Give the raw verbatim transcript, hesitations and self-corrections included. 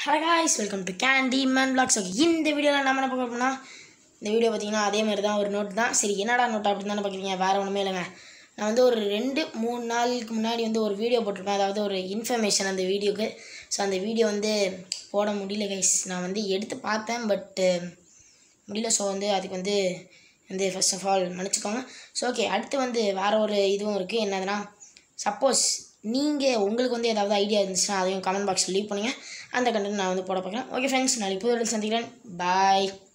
Hello guys, welcome to Candy Man vlogs. Okay, இந்த வீடியோவில் நம்ம என்ன பார்க்க போகிறோம்னா, இந்த வீடியோ பார்த்தீங்கன்னா அதே மாதிரி தான், ஒரு நோட் தான். சரி, என்னடா நோட் அப்படின்னு தானே பார்க்குறீங்க, வேறு ஒன்றுமே இல்லைங்க. நான் வந்து ஒரு ரெண்டு மூணு நாளுக்கு முன்னாடி வந்து ஒரு வீடியோ போட்டிருப்பேன், அதாவது ஒரு இன்ஃபர்மேஷன் அந்த வீடியோக்கு. ஸோ அந்த வீடியோ வந்து போட முடியல கைஸ். நான் வந்து எடுத்து பார்த்தேன், பட்டு முடியல. ஸோ வந்து அதுக்கு வந்து வந்து ஃபர்ஸ்ட் ஆஃப் ஆல் மன்னிச்சுக்கோங்க. ஸோ ஓகே, அடுத்து வந்து வேறு ஒரு இதுவும் இருக்குது. என்னதுன்னா, சப்போஸ் நீங்கள் உங்களுக்கு வந்து ஏதாவது ஐடியா இருந்துச்சுன்னா அதையும் கமெண்ட் பாக்ஸில் லீவ் பண்ணுங்கள். அந்த கண்டென்ட் நான் வந்து போட பார்க்குறேன். ஓகே ஃப்ரெண்ட்ஸ், நான் இப்போ சந்திக்கிறேன். பாய்.